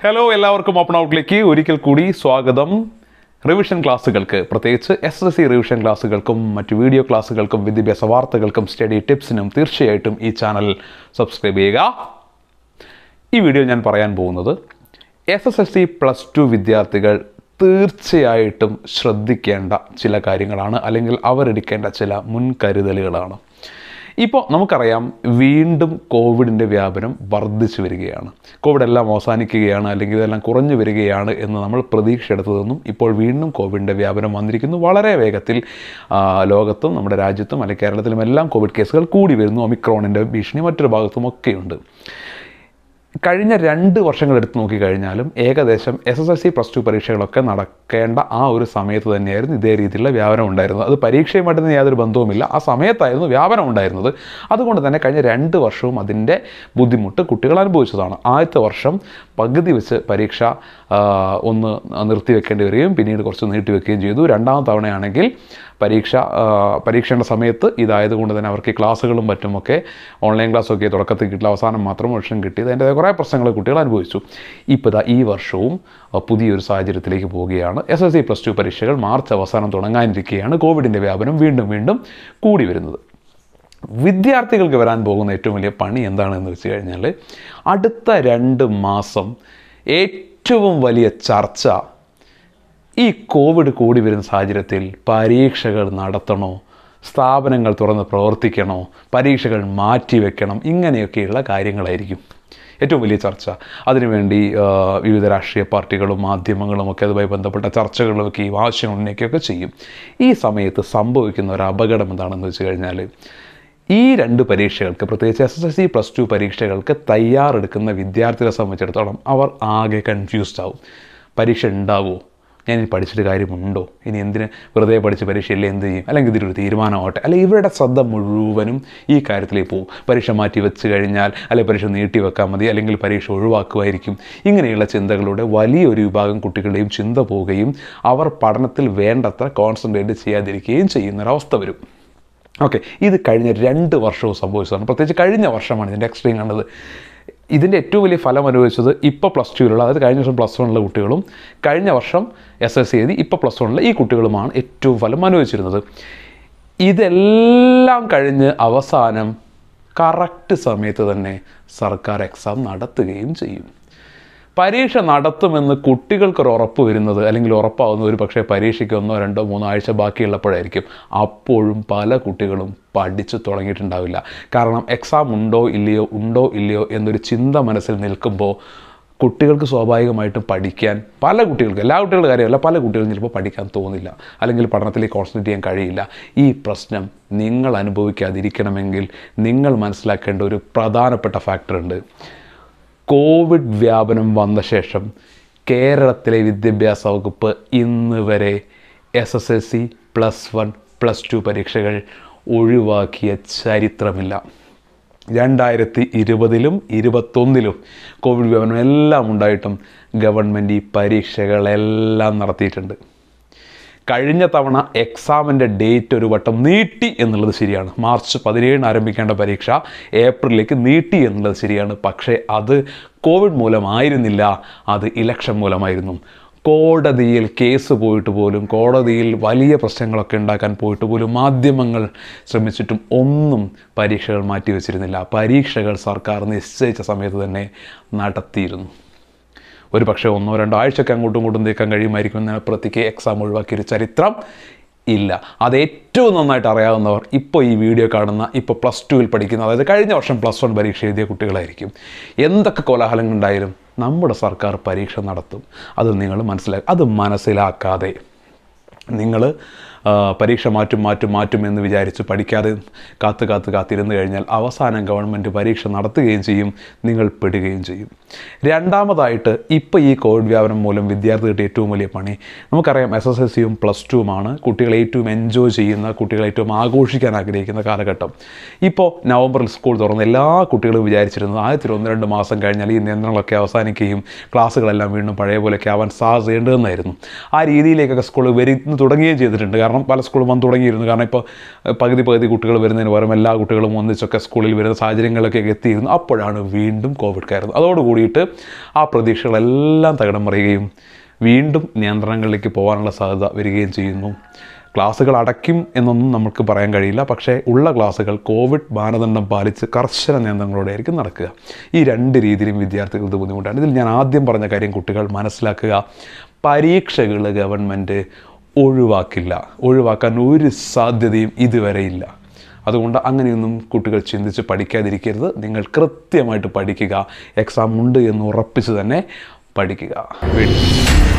Hello എല്ലാവർക്കും open ഔട്ടിലേക്ക് ഒരിക്കൽ കൂടി സ്വാഗതം. റിവിഷൻ ക്ലാസ്സുകൾക്ക്, പ്രത്യേകിച്ച് SSLC റിവിഷൻ ക്ലാസ്സുകൾക്കും മറ്റ് വീഡിയോ ക്ലാസ്സുകൾക്കും വിദ്യാഭ്യാസ വാർത്തകൾക്കും സ്റ്റഡി ടിപ്സിനും തീർച്ചയായിട്ടും ഈ ചാനൽ സബ്സ്ക്രൈബ് ചെയ്യുക. ഈ വീഡിയോയിൽ ഞാൻ പറയാൻ പോകുന്നത് SSLC +2 വിദ്യാർത്ഥികൾ തീർച്ചയായിട്ടും ശ്രദ്ധിക്കേണ്ട ചില കാര്യങ്ങളാണ്, അല്ലെങ്കിൽ അവരെടുക്കേണ്ട ചില മുൻകരുതലുകളാണ്. ഇപ്പോൾ നമുക്കറിയാം, വീണ്ടും കോവിഡിൻ്റെ വ്യാപനം വർദ്ധിച്ചു വരികയാണ്. കോവിഡ് എല്ലാം അവസാനിക്കുകയാണ്, അല്ലെങ്കിൽ ഇതെല്ലാം കുറഞ്ഞു വരികയാണ് എന്ന് നമ്മൾ പ്രതീക്ഷ എടുത്തതെന്നും ഇപ്പോൾ വീണ്ടും കോവിഡിൻ്റെ വ്യാപനം വന്നിരിക്കുന്നു. വളരെ വേഗത്തിൽ ലോകത്തും നമ്മുടെ രാജ്യത്തും അല്ലെങ്കിൽ കേരളത്തിലും എല്ലാം കോവിഡ് കേസുകൾ കൂടി വരുന്നു. ഒമിക്രോണിൻ്റെ ഭീഷണി മറ്റൊരു ഭാഗത്തും ഒക്കെയുണ്ട്. കഴിഞ്ഞ 2 വർഷങ്ങൾ എടുത്ത് നോക്കിക്കഴിഞ്ഞാലും ഏകദേശം SSLC +2 പരീക്ഷകളൊക്കെ നടക്കേണ്ട ആ ഒരു സമയത്ത് തന്നെയായിരുന്നു ഇതേ രീതിയിലുള്ള വ്യാപനം ഉണ്ടായിരുന്നത്. അത് പരീക്ഷയുമായിട്ട് യാതൊരു ബന്ധവുമില്ല, ആ സമയത്തായിരുന്നു വ്യാപനം ഉണ്ടായിരുന്നത്. അതുകൊണ്ട് തന്നെ കഴിഞ്ഞ 2 വർഷവും അതിൻ്റെ ബുദ്ധിമുട്ട് കുട്ടികൾ അനുഭവിച്ചതാണ്. ആദ്യത്തെ വർഷം പകുതി വെച്ച് പരീക്ഷ ഒന്ന് നിർത്തിവെക്കേണ്ടി വരികയും പിന്നീട് കുറച്ച് നീട്ടിവെക്കുകയും ചെയ്തു. രണ്ടാമത്തെ തവണയാണെങ്കിൽ പരീക്ഷയുടെ സമയത്ത് ഇതായതുകൊണ്ട് തന്നെ അവർക്ക് ക്ലാസ്സുകളും മറ്റുമൊക്കെ ഓൺലൈൻ ക്ലാസ്സൊക്കെ തുടക്കത്തിൽ കിട്ടില്ല, അവസാനം മാത്രം ഓപ്ഷൻ കിട്ടിയത്. അതിൻ്റെ കുറേ പ്രശ്നങ്ങൾ കുട്ടികൾ അനുഭവിച്ചു. ഇപ്പോൾ ഈ വർഷവും പുതിയൊരു സാഹചര്യത്തിലേക്ക് പോവുകയാണ്. SSLC +2 പരീക്ഷകൾ മാർച്ച് അവസാനം തുടങ്ങാനിരിക്കുകയാണ്. കോവിഡിൻ്റെ വ്യാപനം വീണ്ടും കൂടി വരുന്നത്. വിദ്യാർത്ഥികൾക്ക് വരാൻ പോകുന്ന ഏറ്റവും വലിയ പണി എന്താണെന്ന് വെച്ച് കഴിഞ്ഞാൽ, അടുത്ത 2 മാസം ഏറ്റവും വലിയ ചർച്ച ഈ കോവിഡ് കൂടി വരുന്ന സാഹചര്യത്തിൽ പരീക്ഷകൾ നടത്തണോ, സ്ഥാപനങ്ങൾ തുറന്ന് പ്രവർത്തിക്കണോ, പരീക്ഷകൾ മാറ്റിവെക്കണം, ഇങ്ങനെയൊക്കെയുള്ള കാര്യങ്ങളായിരിക്കും ഏറ്റവും വലിയ ചർച്ച. അതിനുവേണ്ടി വിവിധ രാഷ്ട്രീയ പാർട്ടികളും മാധ്യമങ്ങളും ഒക്കെ അതുമായി ബന്ധപ്പെട്ട ചർച്ചകളൊക്കെയും ആവശ്യങ്ങൾ ഉന്നയിക്കുകയൊക്കെ ചെയ്യും. ഈ സമയത്ത് സംഭവിക്കുന്ന ഒരു അപകടം എന്താണെന്ന് വെച്ച് കഴിഞ്ഞാൽ, ഈ 2 പരീക്ഷകൾക്ക്, പ്രത്യേകിച്ച് SSLC +2 പരീക്ഷകൾക്ക് തയ്യാറെടുക്കുന്ന വിദ്യാർത്ഥികളെ സംബന്ധിച്ചിടത്തോളം അവർ ആകെ കൺഫ്യൂസ്ഡ് ആവും. പരീക്ഷ ഉണ്ടാവുമോ, ഞാൻ ഇനി പഠിച്ചിട്ട് കാര്യമുണ്ടോ, ഇനി എന്തിന് വെറുതെ പഠിച്ച് പരീക്ഷയില്ലേ, എന്ത് ചെയ്യും, അല്ലെങ്കിൽ ഇതിലൊരു തീരുമാനമാവട്ടെ, അല്ലെങ്കിൽ ഇവരുടെ ശ്രദ്ധ മുഴുവനും ഈ കാര്യത്തിലേക്ക് പോകും. പരീക്ഷ മാറ്റി വെച്ച് കഴിഞ്ഞാൽ, അല്ലെങ്കിൽ പരീക്ഷ നീട്ടി വെക്കാൻ മതി, അല്ലെങ്കിൽ പരീക്ഷ ഒഴിവാക്കുമായിരിക്കും. ഇങ്ങനെയുള്ള ചിന്തകളുടെ വലിയൊരു വിഭാഗം കുട്ടികളുടെയും ചിന്ത പോവുകയും അവർ പഠനത്തിൽ വേണ്ടത്ര കോൺസെൻട്രേറ്റ് ചെയ്യാതിരിക്കുകയും ചെയ്യുന്നൊരവസ്ഥ വരും. ഓക്കെ, ഇത് കഴിഞ്ഞ 2 വർഷവും സംഭവിച്ചതാണ്. പ്രത്യേകിച്ച് കഴിഞ്ഞ വർഷമാണ് ഇതിൻ്റെ എക്സ്ട്രീം കണ്ടത്. ഇതിൻ്റെ ഏറ്റവും വലിയ ഫലം അനുഭവിച്ചത് ഇപ്പോൾ +2ലുള്ള, അതായത് കഴിഞ്ഞ വർഷം +1ലുള്ള കുട്ടികളും കഴിഞ്ഞ വർഷം SSLC എഴുതി ഇപ്പോൾ +1ലുള്ള ഈ കുട്ടികളുമാണ് ഏറ്റവും ഫലം അനുഭവിച്ചിരുന്നത്. ഇതെല്ലാം കഴിഞ്ഞ് അവസാനം കറക്റ്റ് സമയത്ത് തന്നെ സർക്കാർ എക്സാം നടത്തുകയും ചെയ്യും. പരീക്ഷ നടത്തുമെന്ന് കുട്ടികൾക്കൊരു ഉറപ്പ് വരുന്നത്, അല്ലെങ്കിൽ ഉറപ്പാവുന്നത് ഒരു പക്ഷേ പരീക്ഷയ്ക്ക് 1, 2, 3 ആഴ്ച ബാക്കിയുള്ളപ്പോഴായിരിക്കും. അപ്പോഴും പല കുട്ടികളും പഠിച്ചു തുടങ്ങിയിട്ടുണ്ടാവില്ല. കാരണം എക്സാം ഉണ്ടോ ഇല്ലയോ എന്നൊരു ചിന്ത മനസ്സിൽ നിൽക്കുമ്പോൾ കുട്ടികൾക്ക് സ്വാഭാവികമായിട്ടും പഠിക്കാൻ, പല കുട്ടികൾക്കും, എല്ലാ കുട്ടികളുടെ കാര്യമല്ല, പല കുട്ടികളും ചിലപ്പോൾ പഠിക്കാൻ തോന്നില്ല, അല്ലെങ്കിൽ പഠനത്തിലേക്ക് കോൺസെൻട്രേറ്റ് ചെയ്യാൻ കഴിയില്ല. ഈ പ്രശ്നം നിങ്ങൾ അനുഭവിക്കാതിരിക്കണമെങ്കിൽ നിങ്ങൾ മനസ്സിലാക്കേണ്ട ഒരു പ്രധാനപ്പെട്ട ഫാക്ടറുണ്ട്. കോവിഡ് വ്യാപനം വന്ന ശേഷം കേരളത്തിലെ വിദ്യാഭ്യാസ വകുപ്പ് ഇന്ന് വരെ SSLC +1 +2 പരീക്ഷകൾ ഒഴിവാക്കിയ ചരിത്രമില്ല. 2020ലും 2021ലും കോവിഡ് വ്യാപനം എല്ലാം ഉണ്ടായിട്ടും ഗവൺമെൻറ് ഈ പരീക്ഷകളെല്ലാം നടത്തിയിട്ടുണ്ട്. കഴിഞ്ഞ തവണ എക്സാമിൻ്റെ ഡേറ്റ് ഒരു വട്ടം നീട്ടി എന്നുള്ളത് ശരിയാണ്. മാർച്ച് 17 ആരംഭിക്കേണ്ട പരീക്ഷ ഏപ്രിലേക്ക് നീട്ടി എന്നുള്ളത് ശരിയാണ്. പക്ഷേ അത് കോവിഡ് മൂലമായിരുന്നില്ല, അത് ഇലക്ഷൻ മൂലമായിരുന്നു. കോടതിയിൽ കേസ് പോയിട്ട് പോലും, കോടതിയിൽ വലിയ പ്രശ്നങ്ങളൊക്കെ ഉണ്ടാക്കാൻ പോയിട്ട് പോലും മാധ്യമങ്ങൾ ശ്രമിച്ചിട്ടും ഒന്നും പരീക്ഷകൾ മാറ്റിവെച്ചിരുന്നില്ല. പരീക്ഷകൾ സർക്കാർ നിശ്ചയിച്ച സമയത്ത് തന്നെ നടത്തിയിരുന്നു. ഒരു പക്ഷേ 1, 2 ആഴ്ചയൊക്കെ അങ്ങോട്ടും ഇങ്ങോട്ടും നീക്കാൻ കഴിയുമായിരിക്കും. എന്നതിനപ്പുറത്തേക്ക് എക്സാം ഒഴിവാക്കിയൊരു ചരിത്രം ഇല്ല. അത് ഏറ്റവും നന്നായിട്ട് അറിയാവുന്നവർ ഇപ്പോൾ ഈ വീഡിയോ കാണുന്ന, ഇപ്പോൾ +2ൽ പഠിക്കുന്ന, അതായത് കഴിഞ്ഞ വർഷം +1 പരീക്ഷ എഴുതിയ കുട്ടികളായിരിക്കും. എന്തൊക്കെ കോലാഹലങ്ങൾ ഉണ്ടായാലും നമ്മുടെ സർക്കാർ പരീക്ഷ നടത്തും. അത് നിങ്ങൾ അത് മനസ്സിലാക്കാതെ നിങ്ങൾ പരീക്ഷ മാറ്റും എന്ന് വിചാരിച്ച് പഠിക്കാതെ കാത്തിരുന്ന് കഴിഞ്ഞാൽ അവസാനം ഗവൺമെൻറ് പരീക്ഷ നടത്തുകയും ചെയ്യും, നിങ്ങൾ പെടുകയും ചെയ്യും. രണ്ടാമതായിട്ട്, ഇപ്പോൾ ഈ കോവിഡ് വ്യാപനം മൂലം വിദ്യാർത്ഥികളുടെ ഏറ്റവും വലിയ പണി, നമുക്കറിയാം SSLCയും +2മാണ് കുട്ടികൾ ഏറ്റവും എൻജോയ് ചെയ്യുന്ന, കുട്ടികൾ ഏറ്റവും ആഘോഷിക്കാൻ ആഗ്രഹിക്കുന്ന കാലഘട്ടം. ഇപ്പോൾ നവംബറിൽ സ്കൂൾ തുറന്ന് എല്ലാ കുട്ടികളും വിചാരിച്ചിരുന്നത് ആദ്യത്തിൽ 1-2 മാസം കഴിഞ്ഞാൽ ഈ നിയന്ത്രണങ്ങളൊക്കെ അവസാനിക്കുകയും ക്ലാസ്സുകളെല്ലാം വീണ്ടും പഴയ പോലെയൊക്കെ ആവാൻ സാധ്യതയുണ്ടെന്നായിരുന്നു. ആ രീതിയിലേക്കൊക്കെ സ്കൂൾ വരുന്നു തുടങ്ങുകയും ചെയ്തിട്ടുണ്ട്. കാരണം കാരണം പല സ്കൂളും വന്നു തുടങ്ങിയിരുന്നു. കാരണം ഇപ്പോൾ പകുതി കുട്ടികൾ വരുന്നതിന് പകരം എല്ലാ കുട്ടികളും ഒന്നിച്ചൊക്കെ സ്കൂളിൽ വരുന്ന സാഹചര്യങ്ങളൊക്കെ എത്തിയിരുന്നു. അപ്പോഴാണ് വീണ്ടും കോവിഡ് കയറുന്നത്. അതോടുകൂടിയിട്ട് ആ പ്രതീക്ഷകളെല്ലാം തകിടം മറിയുകയും വീണ്ടും നിയന്ത്രണങ്ങളിലേക്ക് പോകാനുള്ള സാധ്യത വരികയും ചെയ്യുന്നു. ക്ലാസ്സുകൾ അടയ്ക്കും എന്നൊന്നും നമുക്ക് പറയാൻ കഴിയില്ല. പക്ഷേ ഉള്ള ക്ലാസ്സുകൾ കോവിഡ് മാനദണ്ഡം പാലിച്ച് കർശന നിയന്ത്രണങ്ങളോടെ ആയിരിക്കും നടക്കുക. ഈ രണ്ട് രീതിയിലും വിദ്യാർത്ഥികൾക്ക് ബുദ്ധിമുട്ടാണ്. ഇതിൽ ഞാൻ ആദ്യം പറഞ്ഞ കാര്യം കുട്ടികൾ മനസ്സിലാക്കുക, പരീക്ഷകൾ ഗവൺമെൻറ് ഒഴിവാക്കാൻ ഒരു സാധ്യതയും ഇതുവരെയില്ല. അതുകൊണ്ട് അങ്ങനെയൊന്നും കുട്ടികൾ ചിന്തിച്ച് പഠിക്കാതിരിക്കരുത്. നിങ്ങൾ കൃത്യമായിട്ട് പഠിക്കുക, എക്സാം ഉണ്ട് എന്ന് ഉറപ്പിച്ച് തന്നെ പഠിക്കുക.